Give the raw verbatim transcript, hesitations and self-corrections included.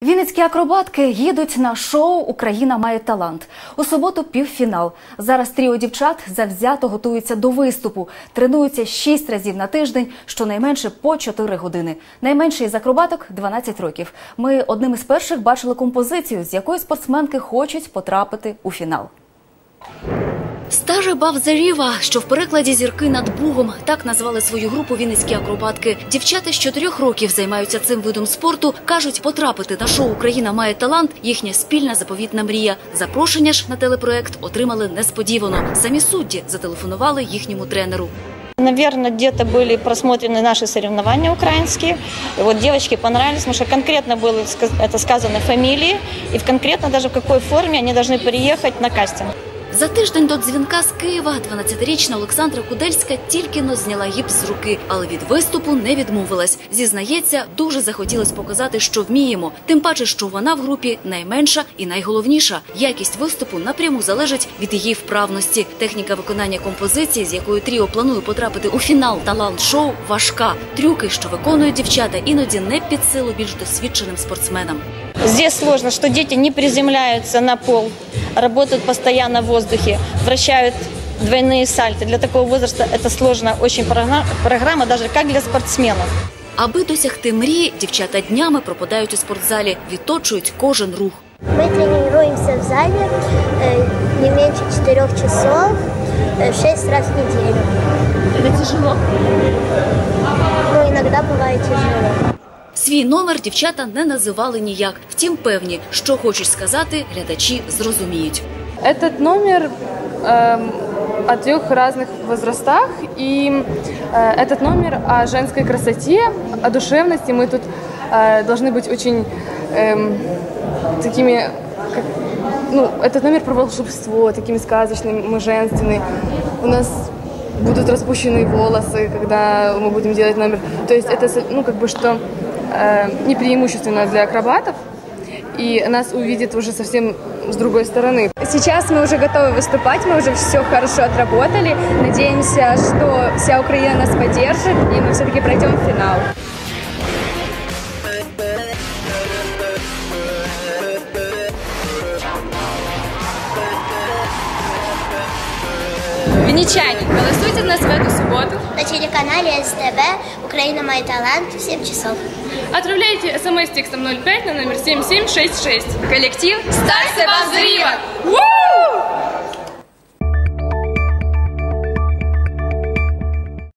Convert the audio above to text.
Вінницькі акробатки їдуть на шоу «Україна має талант». У суботу півфінал. Зараз тріо дівчат завзято готуються до виступу. Тренуються шість разів на тиждень, щонайменше по чотири години. Найменший із акробаток – дванадцять років. Ми одним із перших бачили композицію, з якої спортсменки хочуть потрапити у фінал. «Стар above the river», що в перекладі «Зірки над Бугом», так назвали свою групу вінницькі акробатки. Дівчата з чотирьох років займаються цим видом спорту. Кажуть, потрапити на шоу «Україна має талант» – їхня спільна заповітна мрія. Запрошення ж на телепроект отримали несподівано. Самі судді зателефонували їхньому тренеру. Наверное, где-то были просмотрены наши соревнования украинские. И вот девочки понравились, потому что конкретно было это сказано фамилии, и конкретно даже в какой форме они должны приехать на кастинг. За тиждень до дзвінка з Києва дванадцятирічна Олександра Кудельська тільки-но зняла гіпс з руки, але від виступу не відмовилась. Зізнається, дуже захотілось показати, що вміємо. Тим паче, що вона в групі найменша і найголовніша. Якість виступу напряму залежить від її вправності. Техніка виконання композиції, з якою тріо планує потрапити у фінал талант-шоу, важка. Трюки, що виконують дівчата, іноді не під силу більш досвідченим спортсменам. Здесь сложно, что дети не приземляются на пол, работают постоянно в воздухе, вращают двойные сальто. Для такого возраста это сложная очень программа, даже как для спортсменов. Аби досягти мрії, дівчата днями пропадають у спортзалі, відточують кожен рух. Мы тренируемся в зале не меньше четырех часов, шесть раз в неделю. Это тяжело? Ну, иногда бывает тяжело. Свій номер дівчата не називали ніяк. Втім, певні, що хочуть сказати, глядачі зрозуміють. Этот номер э, о трех разных возрастах, и э, этот номер о женской красоте, о душевности. Мы тут э, должны быть очень э, такими, как, ну, этот номер про волшебство, такими сказочными, мы женственные. У нас будут распущенные волосы, когда мы будем делать номер. То есть это, ну, как бы, что не преимущественно для акробатов, и нас увидят уже совсем с другой стороны. Сейчас мы уже готовы выступать, мы уже все хорошо отработали. Надеемся, что вся Украина нас поддержит, и мы все-таки пройдем в финал. Винничане, голосуйте на нас в эту субботу. На телеканале СТВ «Украина мает талант» в семь часов. Отправляйте смс текстом ноль пять на номер семь семь шесть шесть. Коллектив «Стар above the river».